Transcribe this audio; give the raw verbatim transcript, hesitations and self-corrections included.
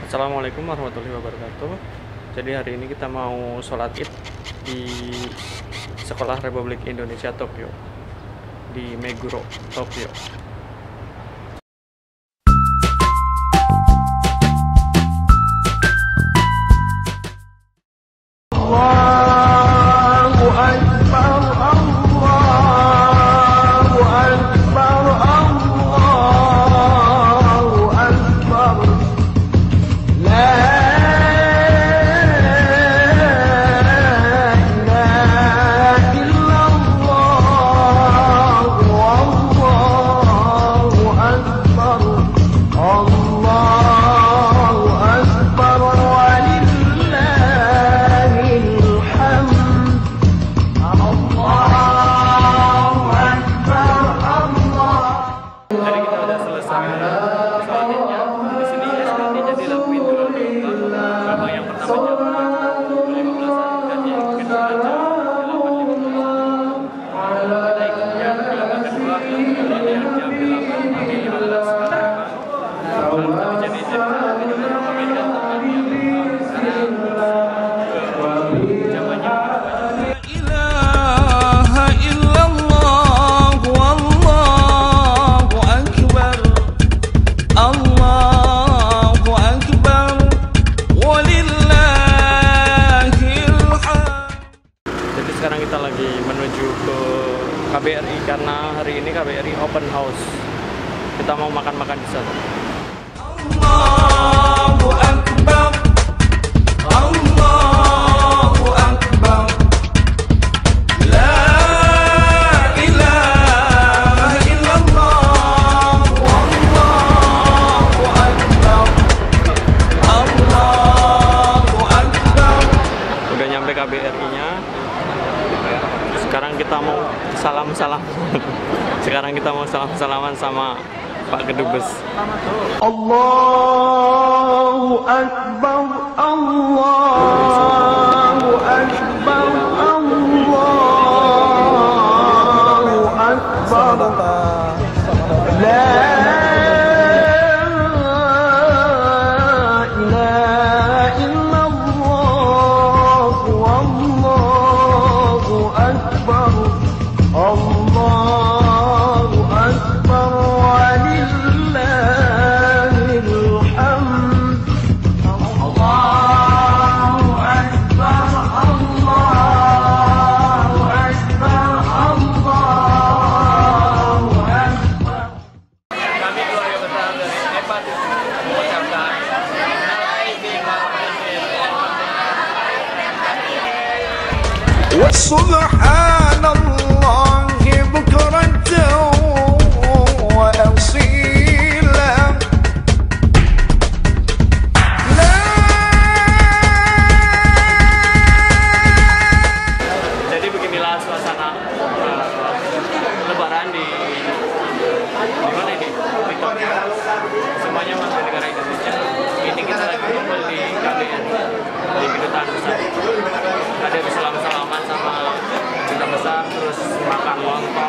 Assalamualaikum warahmatullahi wabarakatuh. Jadi hari ini kita mau sholat id di Sekolah Republik Indonesia Tokyo di Meguro, Tokyo. Sekarang kita lagi menuju ke K B R I karena hari ini K B R I open house. Kita mau makan-makan di sana. Allahu Akbar, Allahu Akbar, La ilaha illallah, Allahu Akbar, Allahu Akbar. Udah nyampe K B R I-nya. Sekarang kita mau salam-salam. Sekarang kita mau salam-salaman sama Pak Kedubes. Allahu Akbar, Allahu Akbar, Allahu Akbar. La Subhanallahi bukratan wa asila. Jadi beginilah suasana uh, Lebaran di di mana ini? Di Tokyo. Semuanya warga negara Indonesia. Ini kita lagi kumpul di K B R I di kedutaan besar. Ada bersalam-salaman sama duta besar, terus makan lontong.